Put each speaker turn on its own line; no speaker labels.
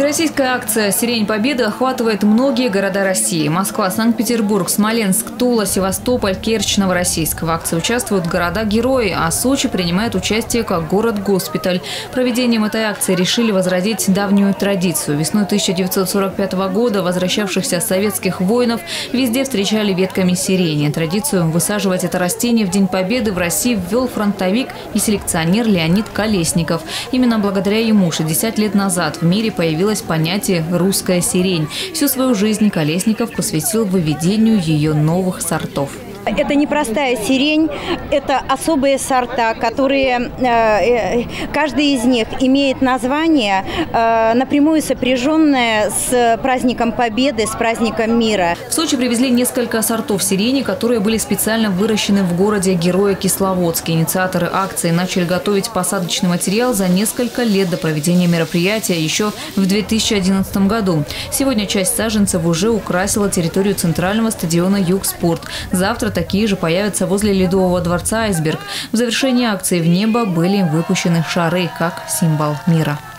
Всероссийская акция «Сирень Победы» охватывает многие города России. Москва, Санкт-Петербург, Смоленск, Тула, Севастополь, Керчь, Новороссийск. В акции участвуют города-герои, а Сочи принимает участие как город-госпиталь. Проведением этой акции решили возродить давнюю традицию. Весной 1945 года возвращавшихся советских воинов везде встречали ветками сирени. Традицию высаживать это растение в День Победы в России ввел фронтовик и селекционер Леонид Колесников. Именно благодаря ему 60 лет назад в мире появилось понятие «русская сирень». Всю свою жизнь Колесников посвятил выведению ее новых сортов.
Это не простая сирень, это особые сорта, которые, каждый из них имеет название, напрямую сопряженное с праздником Победы, с праздником мира.
В Сочи привезли несколько сортов сирени, которые были специально выращены в городе-герое Кисловодске. Инициаторы акции начали готовить посадочный материал за несколько лет до проведения мероприятия еще в 2011 году. Сегодня часть саженцев уже украсила территорию центрального стадиона «Югспорт». Завтра такие же появятся возле Ледового дворца «Айсберг». В завершении акции в небо были выпущены шары как символ мира.